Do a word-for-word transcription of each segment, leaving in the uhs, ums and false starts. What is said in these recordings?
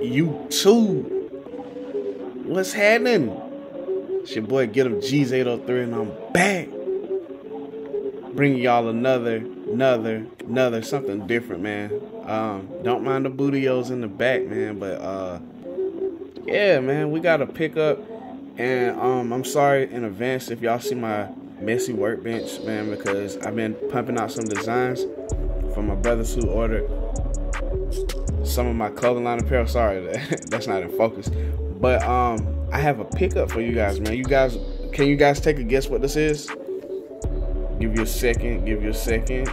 YouTube. What's happening? It's your boy Get 'em G's eight oh three, and I'm back. Bringing y'all another, another, another something different, man. Um, don't mind the bootios in the back, man. But uh, yeah, man, we got a pickup, and um, I'm sorry in advance if y'all see my messy workbench, man, because I've been pumping out some designs for my brothers who ordered some of my clothing line apparel. Sorry, that, that's not in focus. But um, I have a pickup for you guys, man. You guys, can you guys take a guess what this is? Give you a second. Give you a second.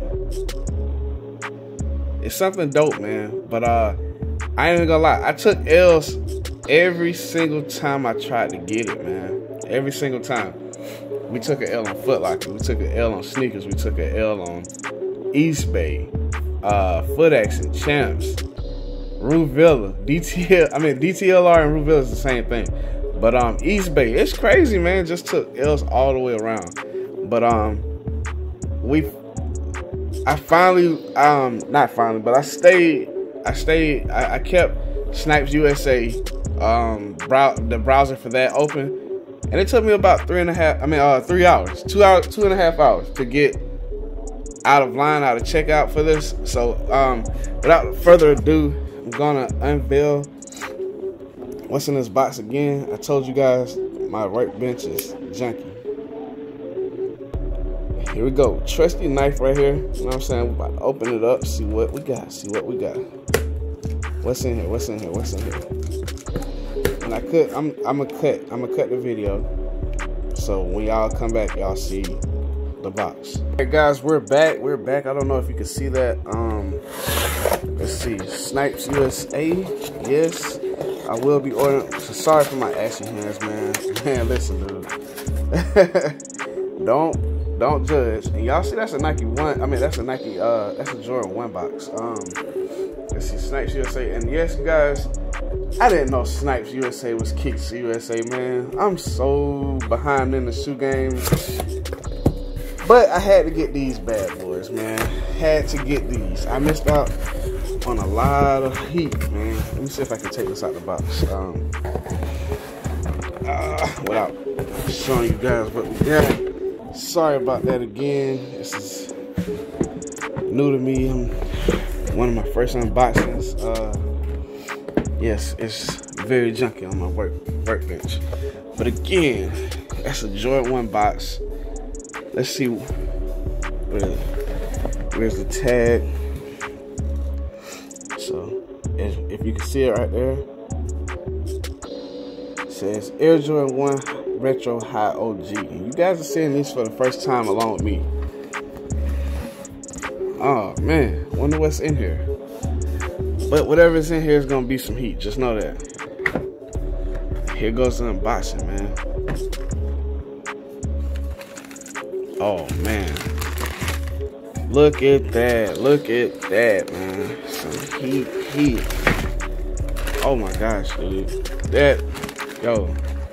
It's something dope, man. But uh, I ain't gonna lie. I took L's every single time I tried to get it, man. Every single time. We took an L on Foot Locker. We took an L on sneakers. We took an L on Eastbay, uh, Foot Action, Champs, Rue Villa, D T L. I mean, D T L R and Rue Villa is the same thing. But um, Eastbay, it's crazy, man. Just took L's all the way around. But um, we, I finally, um, not finally, but I stayed. I stayed. I, I kept Snipes U S A, um, brow the browser for that open. And it took me about three and a half, I mean, uh, three hours, two hours, two and a half hours to get out of line, out of checkout for this. So, um, without further ado, I'm gonna unveil what's in this box again. I told you guys my workbench is junky. Here we go, trusty knife right here. You know what I'm saying? We're about to open it up, see what we got, see what we got. What's in here? What's in here? What's in here? And I could, I'm, I'm gonna cut, I'm gonna cut the video, so when y'all come back, y'all see the box. All right, guys, we're back. We're back. I don't know if you can see that. Um, let's see, Snipes U S A. Yes, I will be ordering. So sorry for my ashy hands, man. Man, listen, dude. don't, don't judge. And y'all see, that's a Nike one. I mean, that's a Nike. Uh, that's a Jordan one box. Um, let's see, Snipes U S A. And yes, guys, I didn't know Snipes U S A was Kicks U S A, man. I'm so behind in the shoe game. But I had to get these bad boys, man. Had to get these. I missed out on a lot of heat, man. Let me see if I can take this out the box. Um, uh, without showing you guys what we got. Sorry about that again. This is new to me. I'm one of my first unboxings. Uh, Yes, it's very junky on my work workbench. But again, that's a Jordan one box. Let's see where, where's the tag. So if, if you can see it right there, it says Air Jordan one Retro High O G. And you guys are seeing these for the first time along with me. Oh man, wonder what's in here. But whatever's in here is gonna be some heat. Just know that. Here goes the unboxing, man. Oh man, look at that! Look at that, man. Some heat, heat. Oh my gosh, dude. That, yo,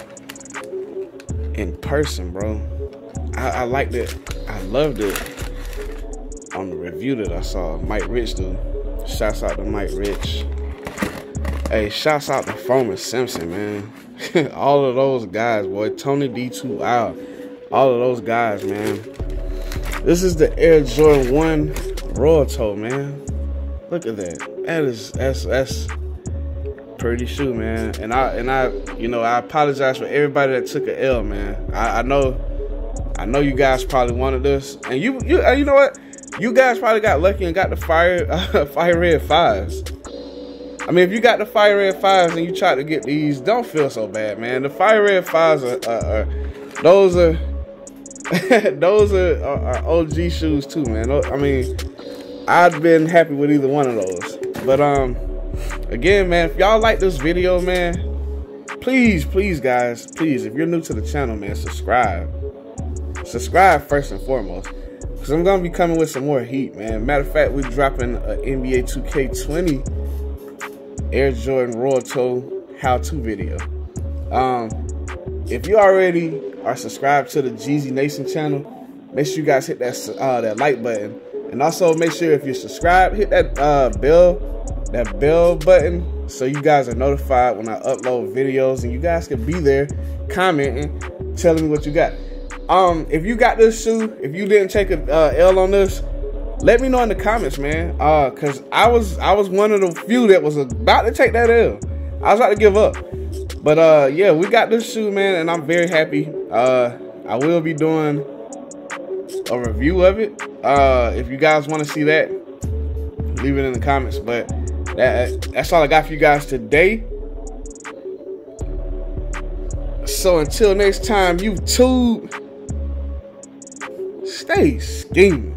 in person, bro. I, I liked it. I loved it on the review that I saw. Mike Rich, dude. Shouts out to Mike Rich. Hey, shouts out to Foreman Simpson, man. All of those guys, boy. Tony D two out. All of those guys, man. This is the Air Jordan one Royal Toe, man. Look at that. That is that's that's pretty shoe, man. And I and I, you know, I apologize for everybody that took an L, man. I, I know, I know you guys probably wanted this, and you you you know what? You guys probably got lucky and got the fire uh, fire red fives. I mean, if you got the fire red fives and you try to get these, don't feel so bad, man. The fire red fives are, are, are those are those are, are, are O G shoes too, man. I mean, I've been happy with either one of those. But um, again, man, if y'all like this video, man, please, please, guys, please, if you're new to the channel, man, subscribe. Subscribe first and foremost. Cause I'm gonna be coming with some more heat, man. Matter of fact, we're dropping an N B A two K twenty Air Jordan Royal Toe how-to video. Um, if you already are subscribed to the Jeezy Nation channel, make sure you guys hit that uh, that like button, and also make sure if you're subscribed, hit that uh, bell, that bell button so you guys are notified when I upload videos, and you guys can be there commenting, telling me what you got. Um, if you got this shoe, if you didn't take a uh, L on this, let me know in the comments, man. Uh, cause I was I was one of the few that was about to take that L. I was about to give up. But uh, yeah, we got this shoe, man, and I'm very happy. Uh, I will be doing a review of it. Uh, if you guys want to see that, leave it in the comments. But that that's all I got for you guys today. So until next time, YouTube, stay scheming.